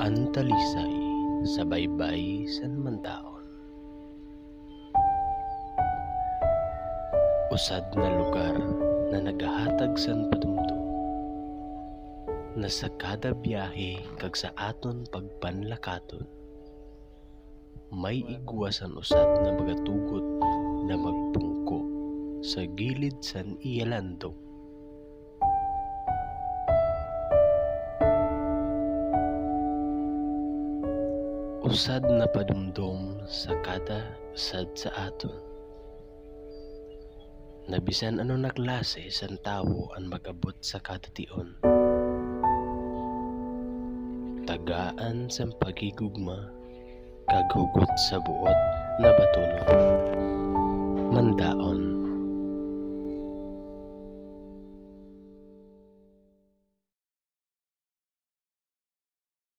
Antalisay sa baybay san mandaon. Usad na lugar na nagahatag san padumdum, na sa kada biyahe kag sa aton pagpanlakaton, may igwasan usad na magatugot na magpungko sa gilid san iyalandong. Usad na padumdum sa kada usad sa aton, na bisan ano naklase san tawo ang magabot sa kada tion. Tagaan sa pagigugma kag hugot sa buot na batunon. Mandaon.